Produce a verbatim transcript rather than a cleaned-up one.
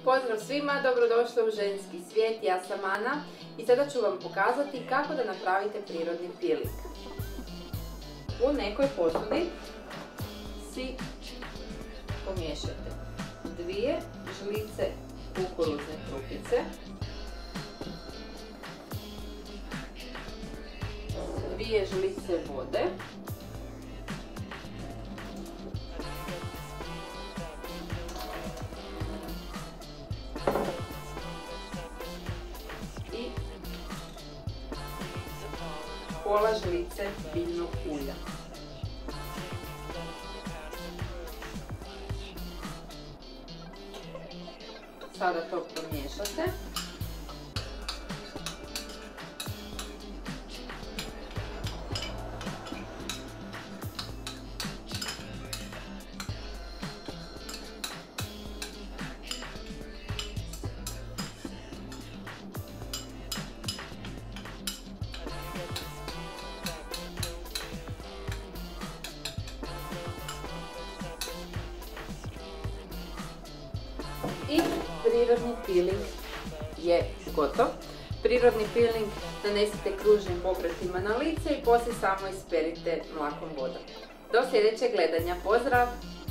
Pozdrav svima, dobrodošli u ženski svijet, ja sam Ana i sada ću vam pokazati kako da napravite prirodni peeling. U nekoj posudi si pomiješate dvije žlice kukuruzne krupice, dvije žlice vode, i pola žlice biljnog ulja. Sada to pomiješate. I prirodni peeling je gotov. Prirodni peeling nanesite kružnim pokretima na lice i poslije samo isperite mlakom vodom. Do sljedećeg gledanja, pozdrav!